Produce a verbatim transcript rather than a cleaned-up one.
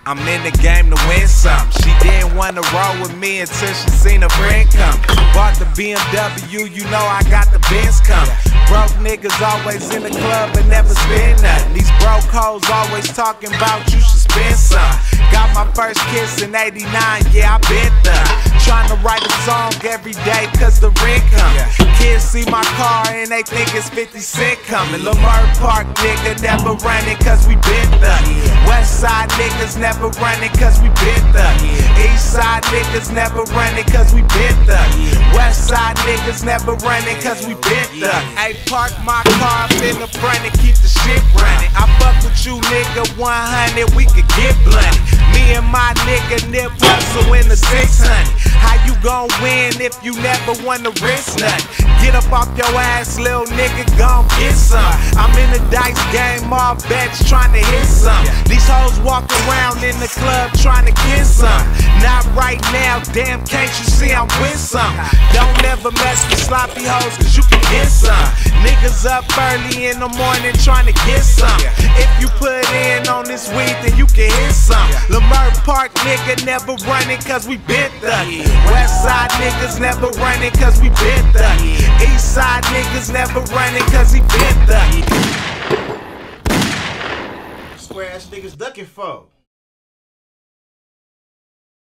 I'm in the game to win some. She didn't wanna roll with me until she seen a friend come. Bought the B M W, you know I got the Benz coming. Broke niggas always in the club but never spend nothing. These broke hoes always talking about you should spend some. Got my first kiss in eighty-nine, yeah, I been there. Trying to write a song every day cause the rent coming. Kids see my car and they think it's fifty cent coming. Lamar Park nigga never running cause we been there. West side niggas never running cause we been there. East side niggas never running cause we been there. West side niggas never running cause we been there. Hey, park my car up in the front and keep the shit running. I fuck with you nigga one hundred, we could get blunted. Me and my nigga Nip Russell in the six hundred. How you gon' win if you never won the risk nothing? Get up off your ass, little nigga, gon' get some. I'm in the dice game, all bets trying to hit some. These hoes walk around in the club trying to get some. Not right now, damn, can't you see I'm with some? Don't ever mess with sloppy hoes cause you can get some. Niggas up early in the morning trying to get some. If you put in on this weed, then you can hit some. Lamar Park nigga never running cause we been there. West side niggas never running cause we been there. East side niggas never running cause he been there. Square ass niggas ducking for.